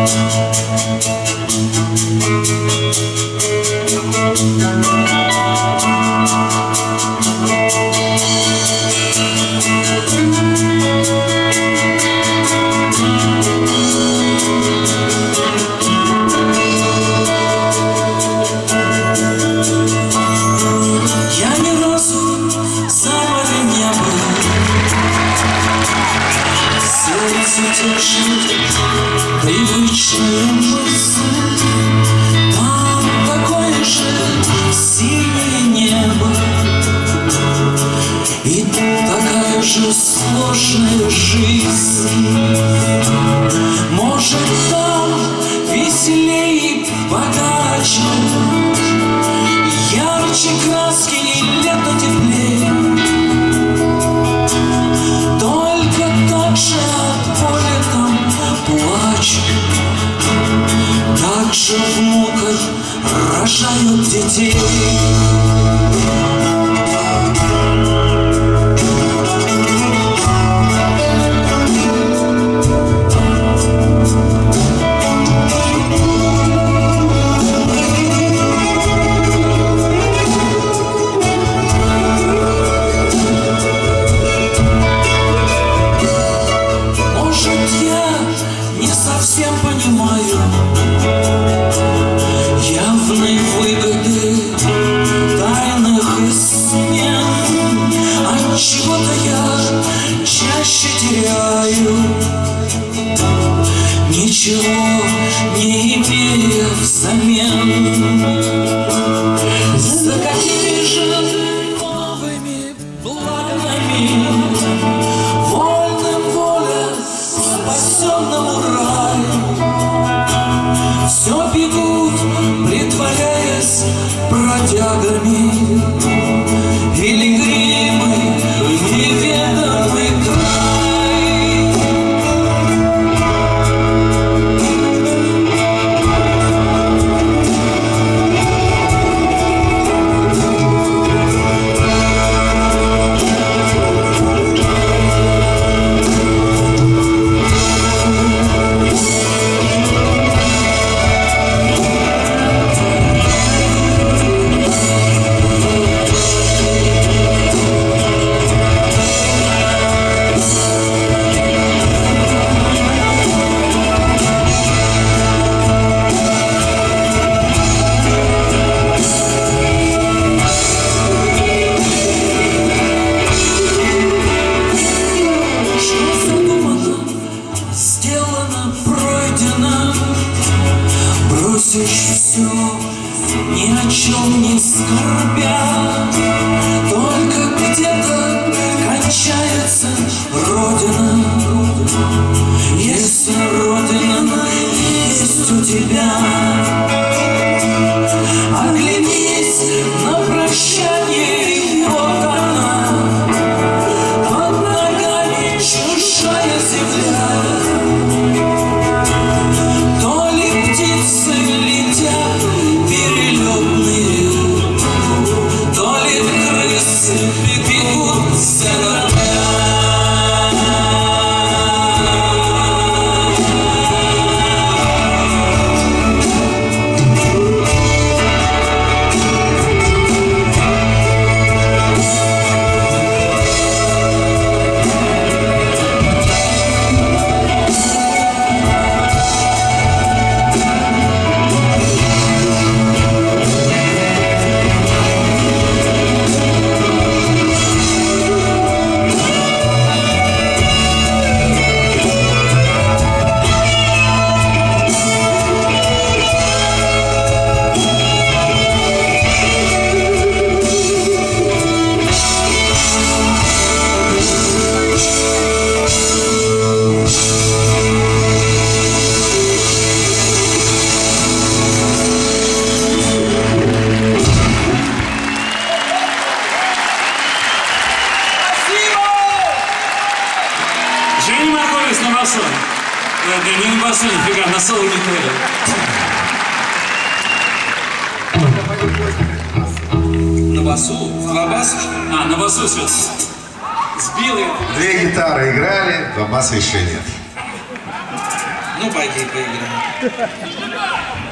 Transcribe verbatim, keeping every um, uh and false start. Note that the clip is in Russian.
Привычная мысль, там такое же синее небо и такая же сложная жизнь. Может, там веселей, богаче, ярче краски и лето теплее. Только так же от поля там плачут, так же в муках рожают детей. Совсем понимаю явной выгоды тайных измен. Отчего-то я чаще теряю, ничего не имея взамен. За какими же новыми благами вольным воля спасенному раю? Все бегут, притворяясь бродягами, пилигримы в неведомый край. Бросишь все, ни о чем не скорбя, только где-то кончается Родина. Если Родина есть у тебя, оглянись на прощание, и вот она, под ногами чужая земля. На басу. Не на басу, нифига, на соло-гитаре. На басу? На басу? А, на басу все. Сбил их. Две гитары играли, два баса еще нет. Ну, пойди поиграем.